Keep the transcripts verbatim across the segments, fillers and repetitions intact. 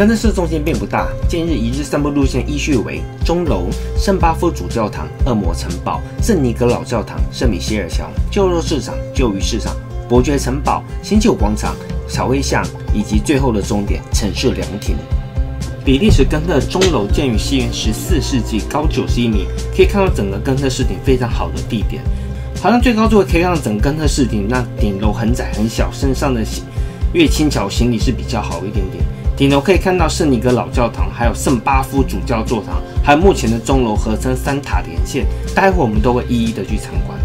根特市中心并不大，近日一日散步路线依序为钟楼、圣巴夫主教堂、恶魔城堡、圣尼格老教堂、圣米歇尔桥、旧肉市场、旧鱼市场、伯爵城堡、新旧广场、小灰巷，以及最后的终点城市凉亭。比利时根特钟楼建于西元十四世纪，高九十一米，可以看到整个根特市顶非常好的地点。好像最高座位可以看到整个根特市顶，那顶楼很窄很小，身上的越轻巧行李是比较好一点点。顶楼可以看到圣尼格老教堂，还有圣巴夫主教座堂，还有目前的钟楼合称三塔连线，待会我们都会一一的去参观。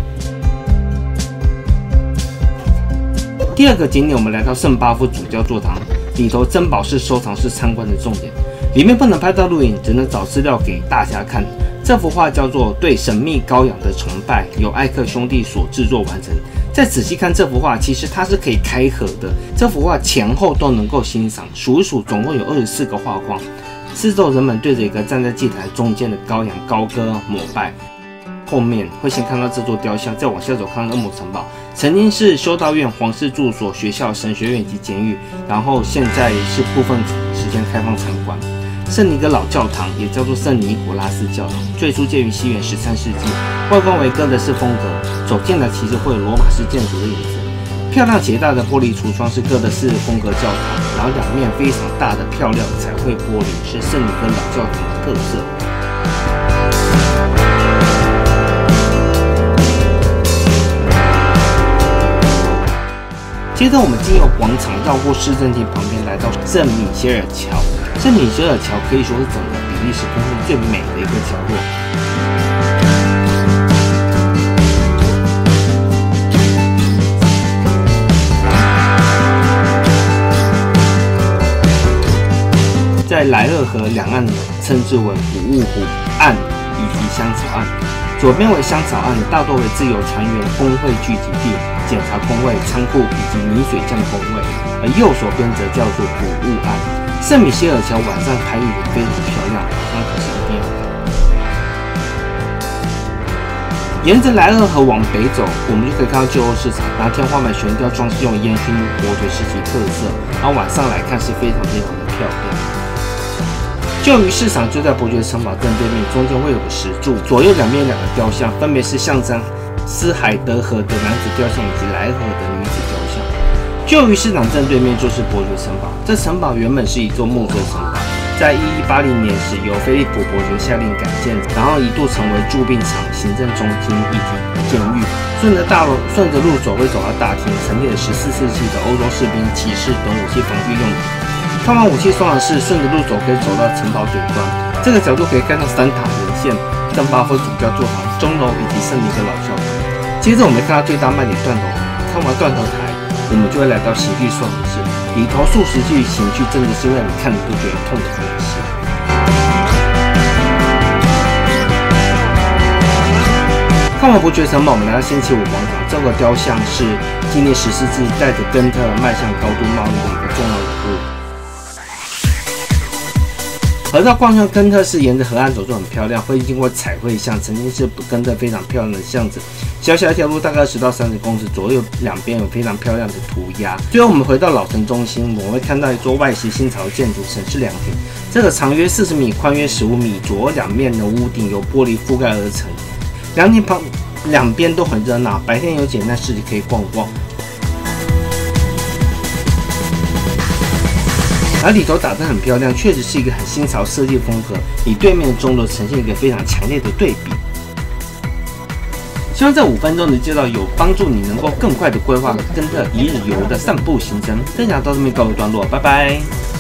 第二个景点，我们来到圣巴夫主教座堂，里头珍宝是收藏是参观的重点，里面不能拍到录影，只能找资料给大家看。这幅画叫做《对神秘羔羊的崇拜》，由艾克兄弟所制作完成。再仔细看这幅画，其实它是可以开合的。这幅画前后都能够欣赏，数一数，总共有二十四个画框。四周人们对着一个站在祭台中间的羔羊高歌膜拜。后面会先看到这座雕像，再往下走看到恶魔城堡，曾经是修道院、皇室住所、学校、神学院以及监狱，然后现在是部分时间开放参观。圣尼格老教堂也叫做圣尼古拉斯教堂，最初建于西元十三世纪，外观为哥德式风格，走进来其实会有罗马式建筑的影子。漂亮且大的玻璃橱窗是哥德式风格教堂，然后两面非常大的漂亮彩绘玻璃是圣尼格老教堂的特色。接着我们经由广场绕过市政厅旁边，来到圣米歇尔桥。圣米歇尔桥可以说是整个比利时根特最美的一个角落。在莱厄河两岸称之为谷物湖岸以及香草岸。左边为香草岸，大多为自由船员工会聚集地、检查工位、仓库以及泥水匠工位，而右手边则叫做谷物岸。圣米歇尔桥晚上拍立得非常漂亮，那可是一定要看。沿着莱厄河往北走，我们就可以看到旧货市场，然后天花板悬吊装饰用烟熏伯爵时期特色，然后晚上来看是非常非常的漂亮。旧鱼市场就在伯爵城堡正对面，中间会有个石柱，左右两边两个雕像，分别是象征斯海德河的男子雕像以及莱厄河的女子雕像。旧鱼市场正对面就是伯爵城堡，这城堡原本是一座木质城堡，在一一八零年时由菲利普伯爵下令改建，然后一度成为驻兵场、行政中心以及监狱。顺着大路，顺着路走会走到大厅，陈列了十四世纪的欧洲士兵、骑士等武器防御用品。看完武器收藏室，顺着路走可以走到城堡顶端。这个角度可以看到三塔连线、圣巴夫主教座堂、钟楼以及圣尼格老教堂。接着我们看到最大卖点断头台，看完断头台，我们就会来到刑具收藏室，里头数十具刑具，真的是让你看了都觉得痛的东西。看完伯爵城堡，我们来到星期五广场，这个雕像是纪念十四世纪带着根特迈向高度贸易的一个重要人物。河道贯穿根特市，沿着河岸走就很漂亮，会经过彩绘巷，曾经是根特非常漂亮的巷子。小小一条路，大概十到三十公尺左右，两边有非常漂亮的涂鸦。最后我们回到老城中心，我们会看到一座外形新潮的建筑——城市凉亭。这个长约四十米，宽约十五米，左右两面的屋顶由玻璃覆盖而成。凉亭旁两边都很热闹，白天有简单市集可以逛逛。而里头打得很漂亮，确实是一个很新潮设计风格，与对面的钟楼呈现一个非常强烈的对比。希望这五分钟的介绍有帮助你能够更快的规划根特一日游的散步行程。分享到这边告一段落，拜拜。